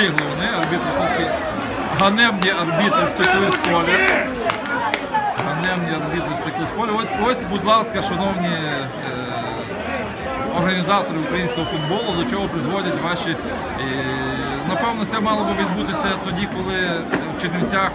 встигли вони, арбітри все-таки ганебні арбітри втекли з поля. Ганебні арбітри втекли з поля. Ось, будь ласка, шановні організатори українського футболу, до чого призводять ваші... Напевно, це мало би відбутися тоді, коли в Чернівцях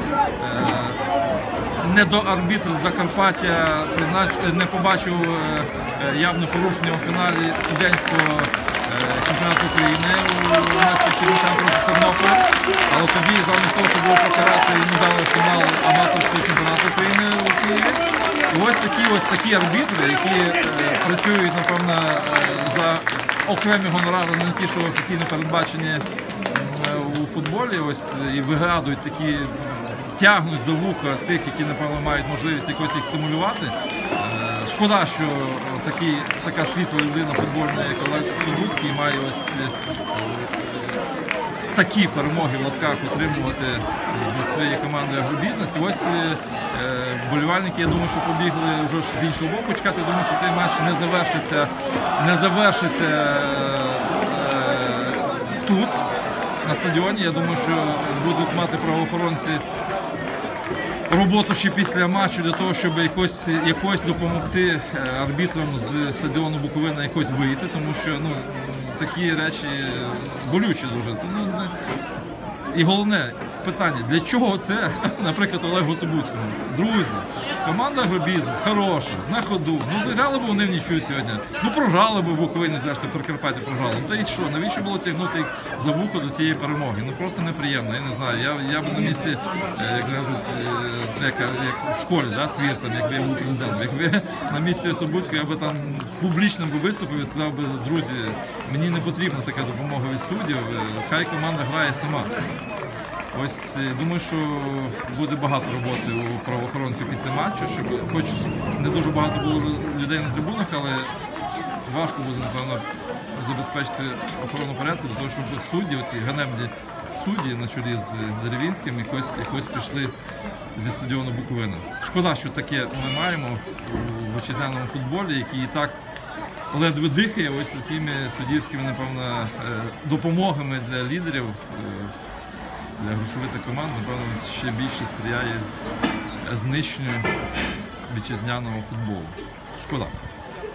недоарбітр з Закарпаття не побачив явне порушення у фіналі студентського чемпіонату України у матчі Чернівцям проти Тернополя. Але тоді, замість того, щоб було покарати, йому дали фінал аматорського чемпіонату України у Києві. І ось такі арбітри, які працюють, напевно, за окремі гонорари, не ті, що офіційно передбачені у футболі, ось, і вигадують такі, тягнуть за вуха тих, які, напевно, мають можливість якось їх стимулювати. Шкода, що така світла людина футбольна, як Олег Судуцький, має ось такі перемоги в лапках отримувати зі своєї команди «Агробізнес». І ось вболівальники, я думаю, що побігли вже з іншого боку чекати. Я думаю, що цей матч не завершиться тут, на стадіоні. Я думаю, що будуть мати правоохоронці роботу ще після матчу для того, щоб якось допомогти арбітрам з стадіону Буковина якось вийти, тому що такі речі болючі дуже. І головне питання, для чого це, наприклад, Олегу Собуцькому? Друзі, команда «Агробізнес» хороша, на ходу. Зіграли б вони в нічого сьогодні. Програли б в Буковині, зрештою, Прикарпаття програли. Та й що, навіщо було тягнути їх за вухо до цієї перемоги? Просто неприємно, я не знаю. Я б на місці, як в школі, твір, якби я був президентом. Якби на місці Собуцького, я би там публічно виступив і сказав би, друзі, мені не потрібна така допомога від суддів, хай команда грає сама. Ось, думаю, що буде багато роботи у правоохоронців після матчу, щоб хоч не дуже багато було людей на трибунах, але важко буде, напевно, забезпечити охорону порядку для того, щоб судді, оці ганебні судді на чолі з Деревінським, якось прийшли зі стадіону Буковина. Шкода, що таке ми маємо у вітчизняному футболі, який і так ледве дихає ось такими суддівськими, напевно, допомогами для лідерів, для грошовитих команд, напевно, ще більше сприяє знищенню вітчизняного футболу. Шкода.